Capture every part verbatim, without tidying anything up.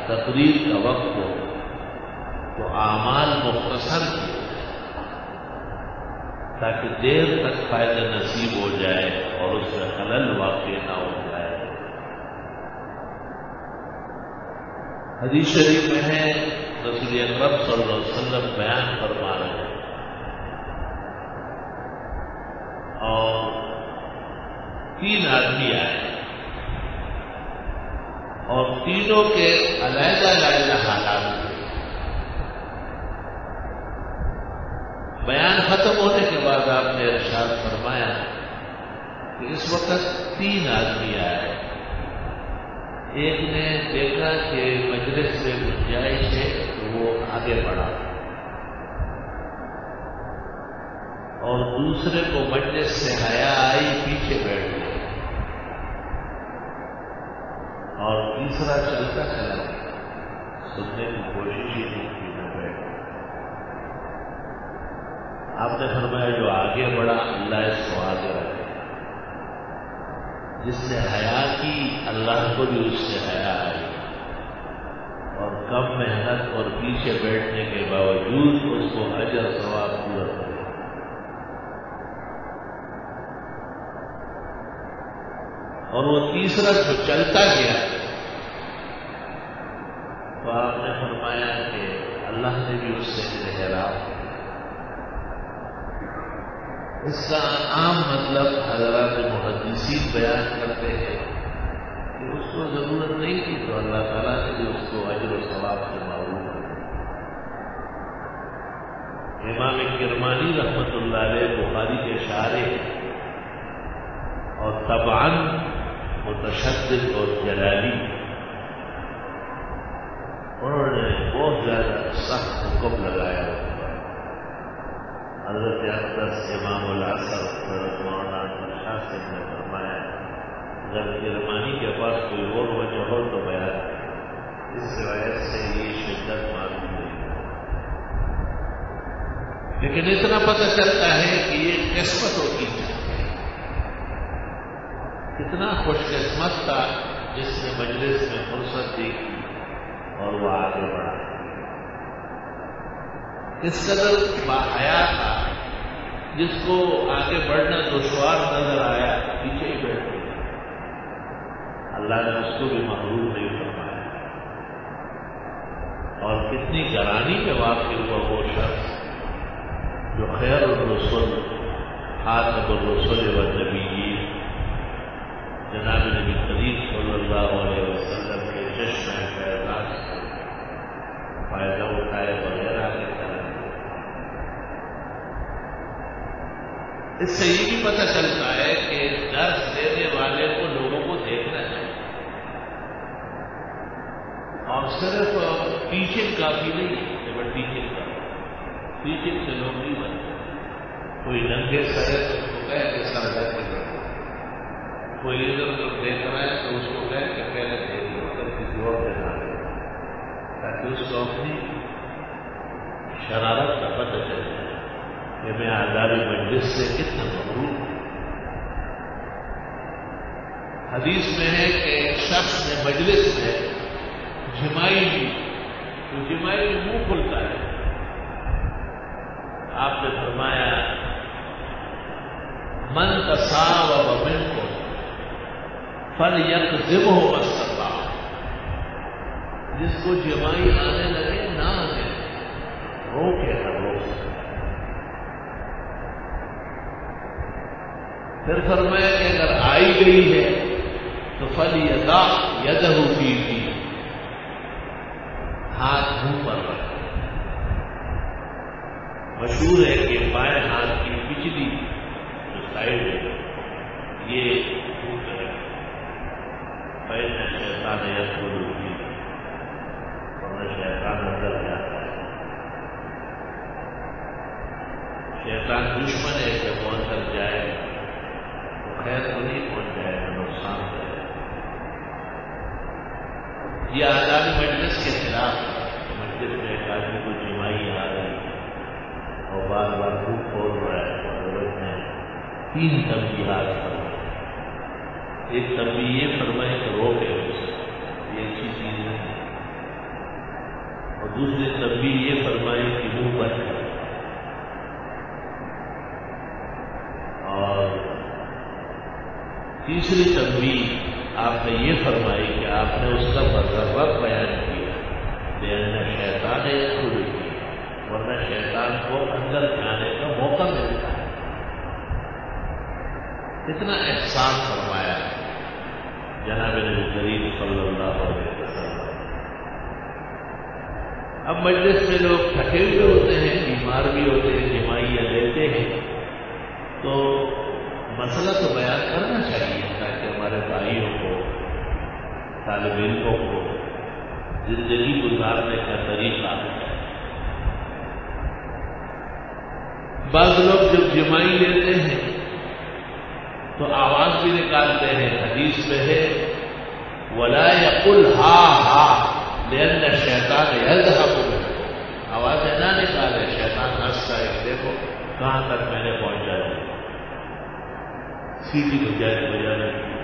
تقریر کا وقت ہو تو اعمال مختصر کیے تاکہ دیر تک فائدہ نصیب ہو جائے اور اس میں خلل واقع نہ ہو جائے۔ حدیث شریف میں ہے رسول اکرم صلی اللہ علیہ وسلم بیان فرما رہے ہیں اور تین آدمی آئے اور تینوں کے علیحدہ علیحدہ حالات تھے۔ بیان ختم ہونے کے بعد آپ نے ارشاد فرمایا کہ اس وقت تین آدمی آئے۔ ایک نے دیکھا کہ مجلس میں گنجائش ہے تو وہ آگے بڑھا اور دوسرے کو مجلس سے حیا آئی پیچھے بیٹھ گیا اور تیسرا چلتا چلا گیا، سننے کی کوشش ہی نہیں کی، نہ بیٹھ۔ آپ نے فرمایا جو آگے بڑھا اللہ اس کو آگے رکھے، جس نے حیا کی اللہ کو بھی اس سے حیا آئی، اور کم محنت اور پیچھے بیٹھنے کے باوجود اس کو اجر ثواب پورا کرے۔ اور وہ تیسرا جو چلتا گیا تو آپ نے فرمایا کہ اللہ نے بھی اس سے انحراف کیا۔ اس کا عام مطلب حضرات محدثین بیان کرتے ہیں کہ اس کو ضرورت نہیں تھی تو اللہ تعالیٰ نے بھی اس کو اجر و ثواب سے معروف کر دیا۔ امام کرمانی رحمۃ اللہ علیہ بخاری کے شارح اور طبعاً متشدد اور جلالی، انہوں نے بہت زیادہ سخت حکم لگایا ہوتا ہے۔ حضرت اقدس امام العصر حضرت مولانا شاہ سے نے فرمایا اگر کرمانی کے پاس کوئی اور وجہ ہو تو بیان کرے، اس روایت سے یہ شدت معلوم نہیں، لیکن اتنا پتہ چلتا ہے کہ یہ قسمت ہوتی ہے۔ کتنا خوش قسمت تھا جس نے مجلس میں فرصت دیکھی اور وہ آگے بڑھا، اس قدر باحیا تھا جس کو آگے بڑھنا دشوار نظر آیا پیچھے ہی بیٹھ گیا، اللہ نے اس کو بھی محروم نہیں فرمایا۔ اور کتنی گرانی میں واقع ہوا وہ شخص جو خیر الرسول خاتم الرسول والنبیین جناب نبی کریم صلی اللہ علیہ وسلم کے چشمہ فیضان سے فائدہ اٹھائے وغیرہ کے طرح۔ اس سے یہ بھی پتہ چلتا ہے کہ درس دینے والے کو لوگوں کو دیکھنا چاہیے اور صرف ٹیچنگ کافی نہیں ہے کہ وہ ٹیچنگ کا ٹیچنگ سے لوگ نہیں بنتے۔ کوئی ننگے سرے تو اس کو کہے کہ سر ڈر کے بیٹھو، کوئی ادھر ادھر دیکھ رہا ہے تو اس کو کہے کہ پہلے دیکھ لو اگر کسی اور سے نہ لے، تاکہ اس کو اپنی شرارت کا پتہ چل جائے کہ میں آزادی مجلس سے کتنا محروم ہوں۔ حدیث میں ہے کہ ایک شخص نے مجلس میں جھمائی لی تو جھمائی میں منہ کھلتا ہے، آپ نے فرمایا من تصاوب منکم فلیکذبہ ما استطاع، جس کو جمائی آنے لگے نہ آنے روکے نہ روک سکے۔ پھر فرمایا کہ اگر آئی گئی ہے تو فلیضع یدہ فی فی، ہاتھ منہ پر رکھ۔ مشہور ہے کہ بائیں ہاتھ کی پچھلی جو سائڈ ہے یہ منہ پہ رکھے، فإن شیطان یدخل فی، ورنہ شیطان اندر جاتا ہے۔ شیطان دشمن ہے کہ وہ اندر جائے تو خیر تو نہیں پہنچ جائے گا، نقصان ہو جائے گا۔ یہ آزاد مجلس کے خلاف مجلس میں ایک آدمی کو جمائی آ رہی اور بار بار خوب کھول رہا ہے تو حضرت نے تین تنبیہات فرمائی۔ ایک تنبیہ یہ فرمائی کہ روکے اسے، یہ اچھی چیز نہیں، اور دوسری تنبیہ یہ فرمائی کہ منہ بند کر، اور تیسری تنبیہ آپ نے یہ فرمائی کہ آپ نے اس کا مذہب بیان کیا، لأن شیطان یدخل کی، ورنہ شیطان کو اندر جانے کا موقع ملتا ہے۔ اتنا احسان فرمایا جناب نبی کریم صلی اللہ علیہ وسلم۔ اب مجلس میں لوگ تھکے ہوئے ہوتے ہیں، بیمار بھی ہوتے ہیں، جمائیاں لیتے ہیں، تو مسئلہ تو بیان کرنا چاہیے تاکہ ہمارے بھائیوں کو، طالب علموں کو زندگی گزارنے کا طریقہ ہے۔ بعض لوگ جب جمائی لیتے ہیں تو آواز بھی نکالتے ہیں، حدیث میں ہے وَلَا يَقُلْ ہا ہا لِأَنَّ الشَّيْطَانَ يَذْهَبُ بِهِ، آوازیں نہ نکالے، شیطان ہنستا ہے، دیکھو کہاں تک میں نے پہنچا دیا، سیدھی بجائے بجانے کی۔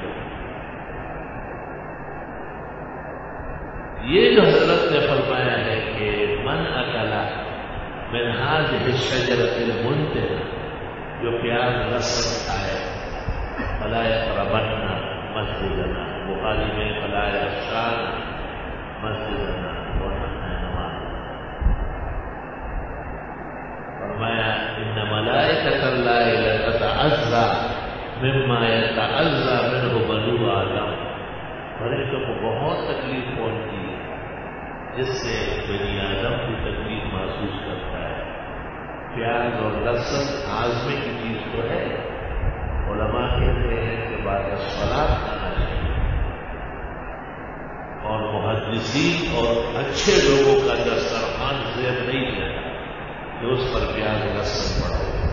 یہ جو حضرت نے فرمایا ہے کہ من اکلا من هذه الشجرة المنتنة، جو پیاز لہسن کھائے، فلا يقربن مسجدنا، بخاری میں فلا يخشان مسجدنا، ورنہ نماز۔ فرمایا ان ملائکۃ اللہ لتتعزى مما يتعزى منه بنو آدم، فرشتوں کو بہت تکلیف پہنچتی ہے جس سے بنی آدم کی تکلیف محسوس کرتا ہے۔ پیاز اور لہسن ہاضمے کی چیز تو ہے، علماء کہتے ہیں کہ بعد الصلاۃ کھانا چاہیے، اور محدثین اور اچھے لوگوں کا دسترخوان زیر نہیں دیتا کہ اس پر پیاز لہسن پڑا ہو۔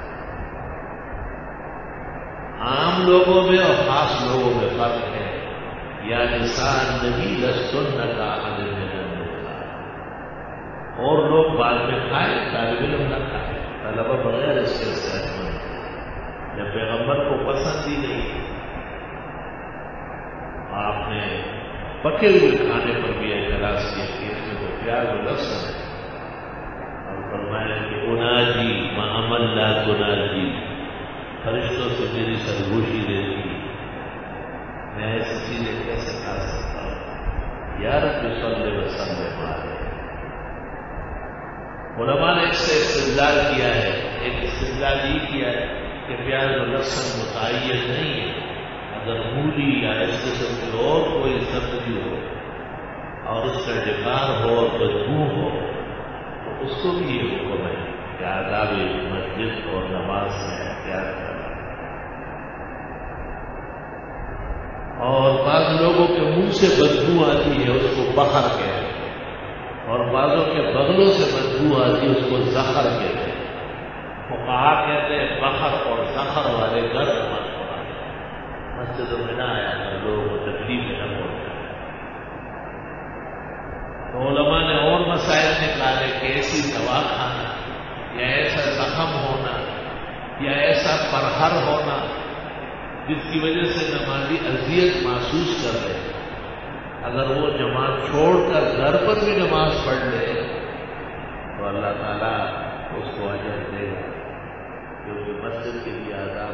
عام لوگوں میں اور خاص لوگوں میں فرق ہے، یا نساء النبی لستن کأحد من النساء، اور لوگ بعد میں کھائیں، طالب علم نہ کھائیں، طلبہ بغیر اس کے صحت مند۔ جب پیغمبر کو پسند ہی نہیں، آپ نے پکے ہوئے کھانے پر بھی اعتراض کیا کہ اس میں تو پیاز و لہسن ہے، اور فرمایا کہ اناجی مع من لا تناجی، فرشتوں سے میری سرگوشی دیتی، میں ایسی چیزیں کیسے کھا سکتا ہوں؟ یا رب صلی وسلم علیہ۔ علماء نے اس سے استدلال کیا ہے، ایک استدلال یہ کیا ہے کہ پیاز و لہسن متعین نہیں ہے، اگر مولی یا اس قسم کی اور کوئی سبزی ہو اور اس کا ڈکار ہو اور بدبو ہو تو اس کو بھی یہ حکم ہے کہ آداب مسجد اور نماز میں احتیاط کرنا۔ اور بعض لوگوں کے منہ سے بدبو آتی ہے، اس کو بخر کہتے ہیں، اور بعضوں کے بغلوں سے بدبو آتی ہے، اس کو زخر کہتے ہیں۔ فقہا کہتے ہیں بخر اور زخر والے گھر مت پڑھائیں، مسجدوں میں نہ آیا کر، لوگوں کو تکلیف نہ پہنچائیں۔ تو علماء نے اور مسائل نکالے کہ ایسی دوا کھانا یا ایسا زخم ہونا یا ایسا پرہر ہونا جس کی وجہ سے نمازی اذیت محسوس کر رہے ہیں، اگر وہ جماعت چھوڑ کر گھر پر بھی نماز پڑھ لے تو اللہ تعالیٰ اس کو اجر دے گا، کیونکہ مسجد کے لیے آداب